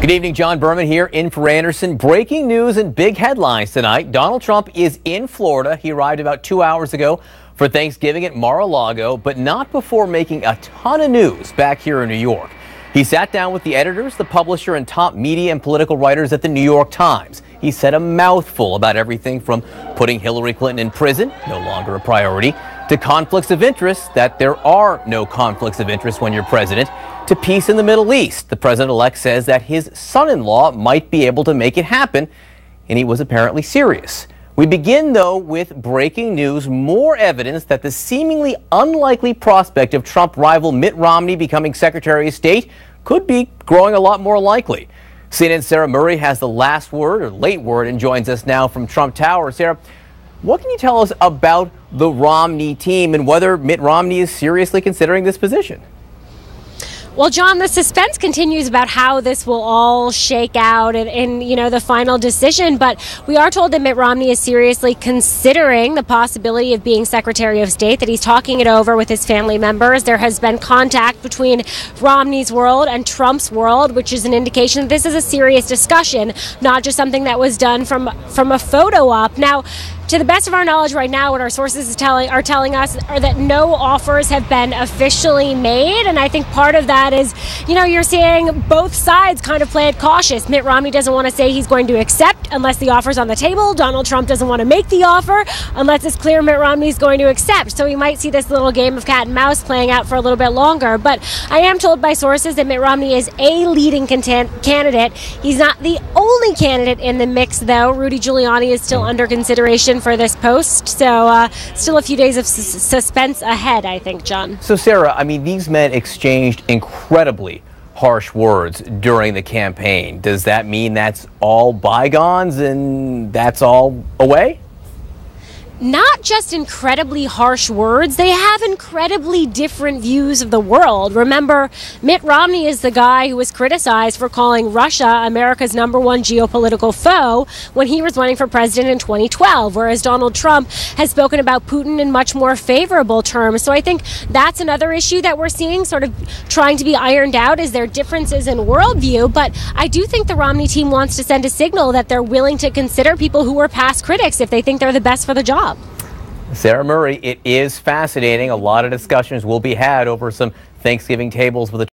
Good evening, John Berman here in for Anderson. Breaking news and big headlines tonight. Donald Trump is in Florida. He arrived about 2 hours ago for Thanksgiving at Mar-a-Lago, but not before making a ton of news back here in New York. He sat down with the editors, the publisher, and top media and political writers at the New York Times. He said a mouthful about everything from putting Hillary Clinton in prison, no longer a priority, to conflicts of interest, that there are no conflicts of interest when you're president, to peace in the Middle East. The president-elect says that his son-in-law might be able to make it happen, and he was apparently serious. We begin, though, with breaking news, more evidence that the seemingly unlikely prospect of Trump rival Mitt Romney becoming Secretary of State could be growing a lot more likely. CNN's Sarah Murray has the last word, or late word, and joins us now from Trump Tower. Sarah, what can you tell us about the Romney team and whether Mitt Romney is seriously considering this position? Well, John, the suspense continues about how this will all shake out in the final decision. But we are told that Mitt Romney is seriously considering the possibility of being Secretary of State, that he's talking it over with his family members. There has been contact between Romney's world and Trump's world, which is an indication that this is a serious discussion, not just something that was done from a photo op. Now, to the best of our knowledge right now, what our sources are telling us are that no offers have been officially made. And I think part of that is, you're seeing both sides kind of play it cautious. Mitt Romney doesn't want to say he's going to accept unless the offer's on the table. Donald Trump doesn't want to make the offer unless it's clear Mitt Romney's going to accept. So we might see this little game of cat and mouse playing out for a little bit longer. But I am told by sources that Mitt Romney is a leading candidate. He's not the only candidate in the mix, though. Rudy Giuliani is still under consideration for this post, so still a few days of suspense ahead, I think, John. So, Sarah, these men exchanged incredibly harsh words during the campaign. Does that mean that's all bygones and that's all away? Not just incredibly harsh words, they have incredibly different views of the world. Remember, Mitt Romney is the guy who was criticized for calling Russia America's #1 geopolitical foe when he was running for president in 2012, whereas Donald Trump has spoken about Putin in much more favorable terms. So I think that's another issue that we're seeing sort of trying to be ironed out, is their differences in worldview. But I do think the Romney team wants to send a signal that they're willing to consider people who were past critics if they think they're the best for the job. Sarah Murray, it is fascinating. A lot of discussions will be had over some Thanksgiving tables with the